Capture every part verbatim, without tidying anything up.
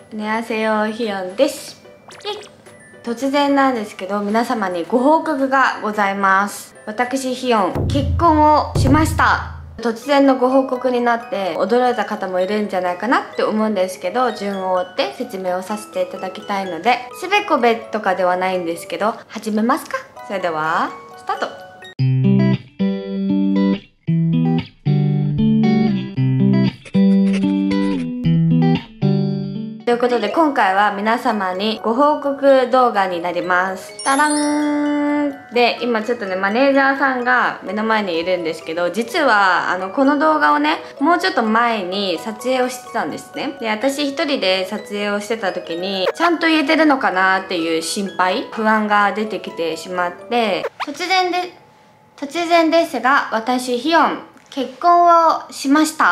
안녕하세요、ひよんです。突然なんですけど、皆様にご報告がございます。私、ひよん、結婚をしました。突然のご報告になって驚いた方もいるんじゃないかなって思うんですけど、順を追って説明をさせていただきたいので、すべこべとかではないんですけど、始めますか。それではスタート。ということで、今回は皆様にご報告動画になります。タラーンで、今ちょっとね、マネージャーさんが目の前にいるんですけど、実はあのこの動画をね、もうちょっと前に撮影をしてたんですね。で、私一人で撮影をしてた時にちゃんと言えてるのかなっていう心配不安が出てきてしまって、突然で突然ですが、私ひよん結婚をしました。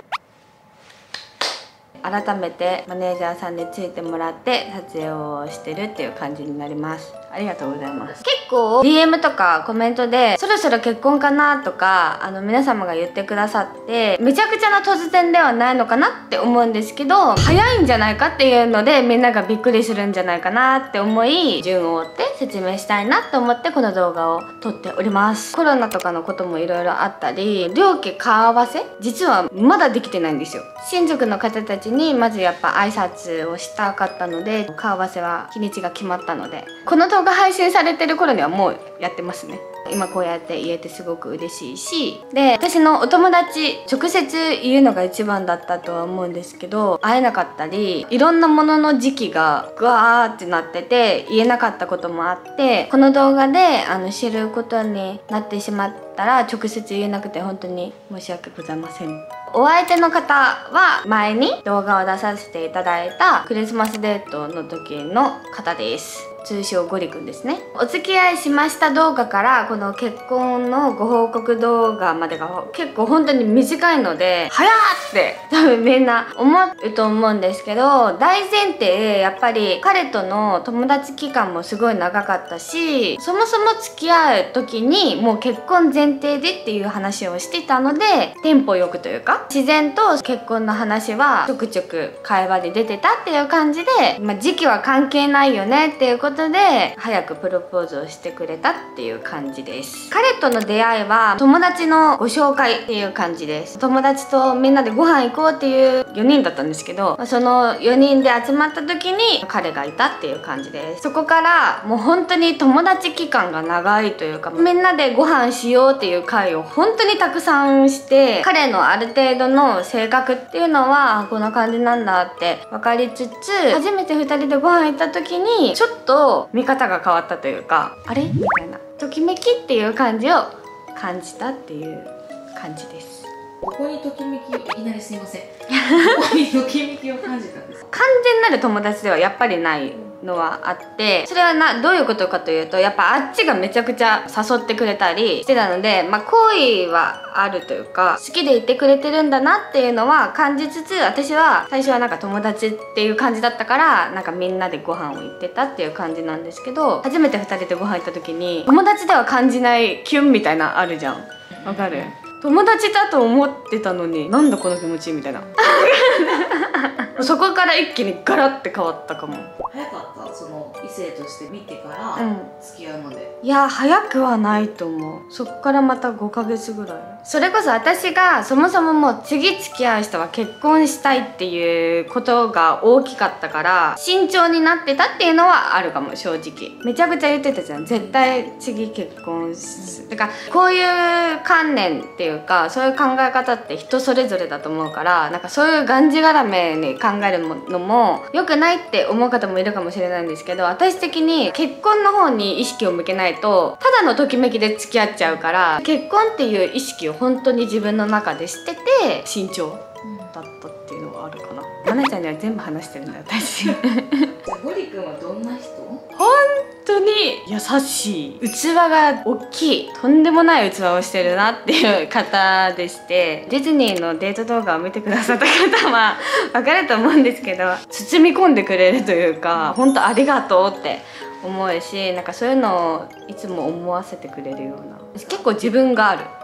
改めてマネージャーさんについてもらって撮影をしてるっていう感じになります。ありがとうございます。結構 ディーエム とかコメントでそろそろ結婚かなとか、あの皆様が言ってくださって、めちゃくちゃな突然ではないのかなって思うんですけど、早いんじゃないかっていうのでみんながびっくりするんじゃないかなって思い、順を追って説明したいなと思ってこの動画を撮っております。コロナとかのこともいろいろあったり、両家顔合わせ実はまだできてないんですよ。親族の方たちにまずやっぱ挨拶をしたかったので、顔合わせは日にちが決まったので、この動画配信されてる頃にはもうやってますね。今こうやって言えてすごく嬉しいし、で、私のお友達直接言うのが一番だったとは思うんですけど、会えなかったり、いろんなものの時期がグワーってなってて言えなかったこともあって、この動画であの知ることになってしまったら直接言えなくて本当に申し訳ございません。お相手の方は前に動画を出させていただいたクリスマスデートの時の方です。通称ゴリくんですね。お付き合いしました動画からこの結婚のご報告動画までが結構本当に短いので、早っって多分みんな思うと思うんですけど、大前提やっぱり彼との友達期間もすごい長かったし、そもそも付き合う時にもう結婚前提でっていう話をしてたので、テンポよくというか自然と結婚の話はちょくちょく会話で出てたっていう感じで、まあ、時期は関係ないよねっていうことで早くプロポーズをしてくれたっていう感じです。彼との出会いは友達のご紹介っていう感じです。友達とみんなでご飯行こうっていうよにんだったんですけど、そのよにんで集まった時に彼がいたっていう感じです。そこからもう本当に友達期間が長いというか、みんなでご飯しようっていう会を本当にたくさんして、彼のある程度の性格っていうのはこんな感じなんだって分かりつつ、初めてふたりでご飯行った時にちょっと見方が変わったというか、あれみたいなときめきっていう感じを感じたっていう感じです。 ここにときめき、いきなりすいません。ここにときめきを感じたんです。 完全なる友達ではやっぱりないのはあって、それはなどういうことかというと、やっぱあっちがめちゃくちゃ誘ってくれたりしてたので、まあ好意はあるというか、好きでいてくれてるんだなっていうのは感じつつ、私は最初はなんか友達っていう感じだったから、なんかみんなでご飯を行ってたっていう感じなんですけど、初めてふたりでご飯行った時に友達では感じないキュンみたいなあるじゃん。わかる？友達だと思ってたのになんだこの気持ちみたいなそこから一気にガラッて変わったかも。 早かった？その異性として見てから付き合うまで。 いや早くはないと思う。そこからまたごかげつぐらい。それこそ私がそもそももう次付き合う人は結婚したいっていうことが大きかったから慎重になってたっていうのはあるかも。正直めちゃくちゃ言ってたじゃん、絶対次結婚する。だからこういう観念っていうか、そういう考え方って人それぞれだと思うから、なんかそういうがんじがらめに考えるのも良くないって思う方もいるかもしれないんですけど、私的に結婚の方に意識を向けないとただのときめきで付き合っちゃうから、結婚っていう意識を本当に自分の中で捨てて慎重だったっていうのがあるかな。まなちゃんには全部話してるんだよ私じゃあゴリ君はどんな人？ 本当に優しい、器が大きい、とんでもない器をしてるなっていう方でして、ディズニーのデート動画を見てくださった方は分かると思うんですけど、包み込んでくれるというか、本当ありがとうって思うし、なんかそういうのをいつも思わせてくれるような、結構自分がある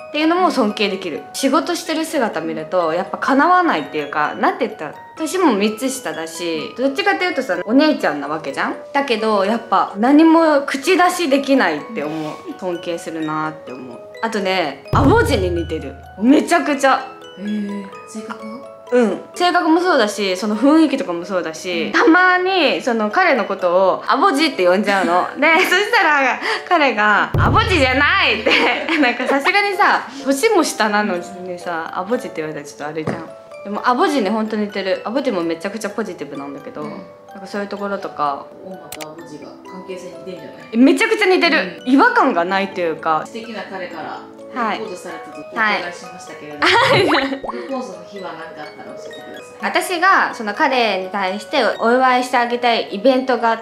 っていうのも尊敬できる。仕事してる姿見るとやっぱかなわないっていうか、なんて言ったら年もみっつ下だし、どっちかっていうとさお姉ちゃんなわけじゃん。だけどやっぱ何も口出しできないって思う。尊敬するなって思う。あとね、アボジに似てる。めちゃくちゃ。 へえ、性格が？ うん、性格もそうだし、その雰囲気とかもそうだし、うん、たまにその彼のことをアボジって呼んじゃうので、そしたら彼が「アボジじゃない!」ってなんかさすがにさ年も下なのにさアボジって言われたらちょっとあれじゃん。でもアボジに本当に似てる。アボジもめちゃくちゃポジティブなんだけど、うん、なんかそういうところとかオンマとアボジが関係性似てんじゃない？ めちゃくちゃ似てる、うん、違和感がないというか。 素敵な彼からプはい、 ロポーズされたとお伺いしましたけれども、はい、プロポーズの日は何かあったら教えてください。 私がその彼に対してお祝いしてあげたいイベントがあって、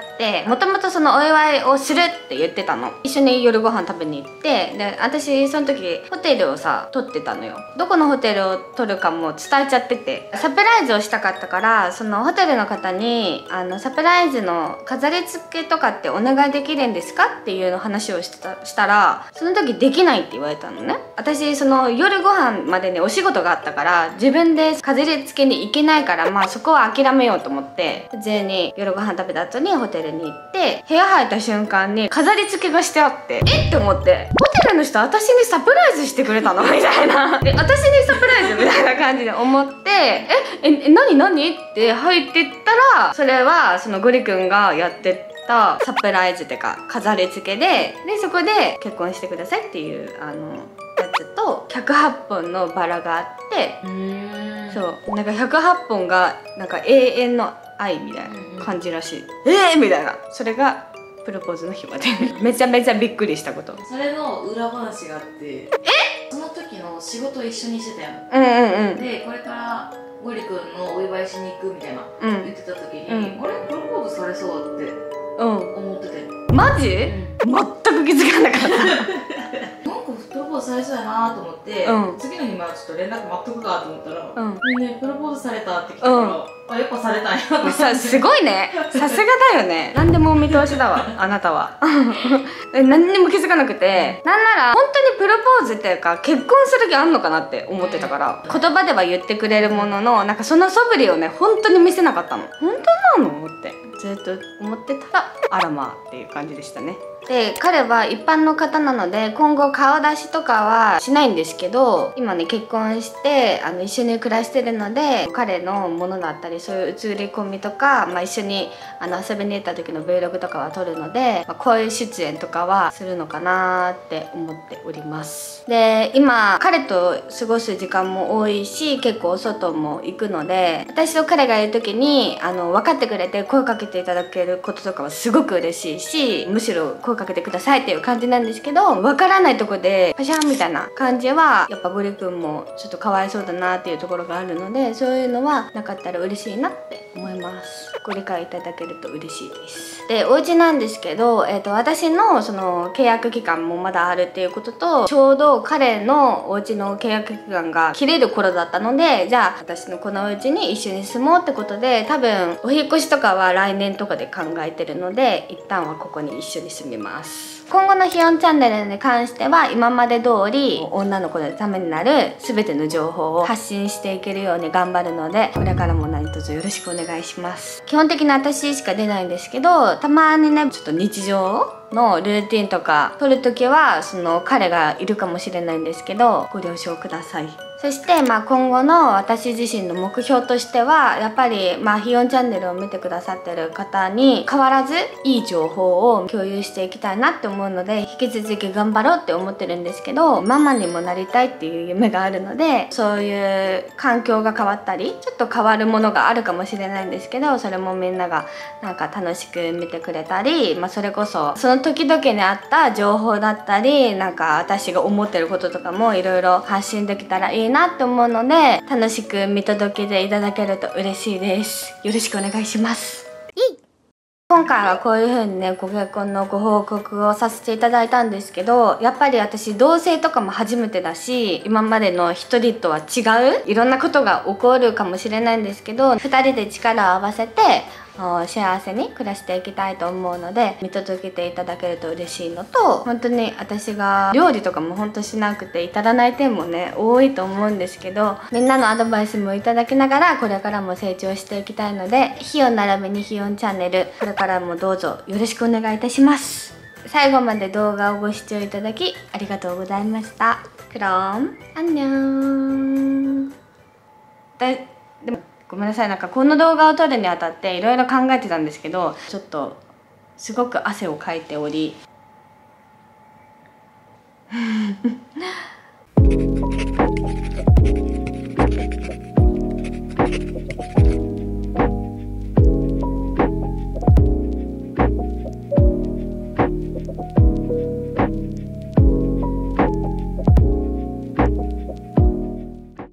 もともとそのお祝いをするって言ってたの。一緒に夜ご飯食べに行って、で私その時ホテルをさ取ってたのよ。どこのホテルを取るかも伝えちゃってて、サプライズをしたかったから、そのホテルの方にあのサプライズの飾り付けとかってお願いできるんですかっていうの話をしてたしたら、その時できないって言われたのね。私その夜ご飯までにお仕事があったから自分で飾り付けに行けないから、まあそこは諦めようと思って、普通に夜ご飯食べた後にホテルに行って部屋入った瞬間に飾り付けがしてあって、えって思って、ホテルの人私にサプライズしてくれたのみたいなえ私にサプライズみたいな感じで思って、ええ何何って入ってったら、それはそのゴリくんがやってサプライズっていうか飾り付けで、でそこで結婚してくださいっていうあのやつとひゃくはっぽんのバラがあって、うーんそうなんかひゃくはっぽんがなんか永遠の愛みたいな感じらしい。うん、えーみたいな。それがプロポーズの日までめちゃめちゃびっくりしたこと。 それの裏話があって、えその時の仕事を一緒にしてたよ。 うんうんうん。 でこれからゴリくんのお祝いしに行くみたいな、うん、言ってた時に、うん、あれプロポーズされそうって思ってて、 マジ？うん、全く気づかなかったなんかプロポーズされそうやなと思って、うん、次の日までちょっと連絡待っとくかと思ったら、うん、ねプロポーズされたって来たから、うん、あやっぱされたんやと思って。 すごいね、さすがだよね。何でもお見通しだわあなたは何にも気づかなくて、なんなら本当にプロポーズっていうか結婚する気あんのかなって思ってたから、言葉では言ってくれるものの、なんかその素振りをね本当に見せなかったの。本当なのってずっと思ってたら、あらまあっていう感じでしたね。で彼は一般の方なので今後顔出しとかはしないんですけど、今ね結婚してあの一緒に暮らしてるので、彼のものだったりそういう映り込みとか、まあ、一緒にあの遊びに行った時の Vlog とかは撮るので、まあ、声出演とかはするのかなって思っております。で今彼と過ごす時間も多いし、結構お外も行くので、私と彼がいる時にあの分かってくれて声かけていただけることとかはすごく嬉しいし、むしろ声かけてくださいっていう感じなんですけど、分からないとこでパシャンみたいな感じはやっぱゴリくんもちょっとかわいそうだなっていうところがあるので、そういうのはなかったら嬉しいなって思います。ご理解いただけると嬉しいです。でお家なんですけど、えーと、私のその契約期間もまだあるっていうことと、ちょうど彼のお家の契約期間が切れる頃だったので、じゃあ私のこのお家に一緒に住もうってことで、多分お引っ越しとかは来年とかで考えてるので、一旦はここに一緒に住みます。今後のひよんチャンネルに関しては今まで通り女の子のためになる全ての情報を発信していけるように頑張るので、これからも何卒よろしくお願いします。基本的に私しか出ないんですけど、たまにねちょっと日常のルーティンとか撮るときはその彼がいるかもしれないんですけど、ご了承ください。そしてまあ今後の私自身の目標としては、やっぱりまあひよんチャンネルを見てくださってる方に変わらずいい情報を共有していきたいなって思うので、引き続き頑張ろうって思ってるんですけど、ママにもなりたいっていう夢があるので、そういう環境が変わったりちょっと変わるものがあるかもしれないんですけど、それもみんながなんか楽しく見てくれたり、まあ、それこそその時々にあった情報だったり、なんか私が思ってることとかもいろいろ発信できたらいいなって思うので、楽しく見届けていただけると嬉しいです。よろしくお願いします。今回はこういう風にねご結婚のご報告をさせていただいたんですけど、やっぱり私同棲とかも初めてだし、今までの一人とは違ういろんなことが起こるかもしれないんですけど、ふたりで力を合わせて幸せに暮らしていきたいと思うので、見届けていただけると嬉しいのと、本当に私が料理とかも本当しなくて至らない点もね多いと思うんですけど、みんなのアドバイスもいただきながらこれからも成長していきたいので、ひよん並びにひよんチャンネル、これからもどうぞよろしくお願いいたします。最後まで動画をご視聴いただきありがとうございました。クローンアンニョン。ででもごめんなさい、なんかこの動画を撮るにあたっていろいろ考えてたんですけど、ちょっとすごく汗をかいており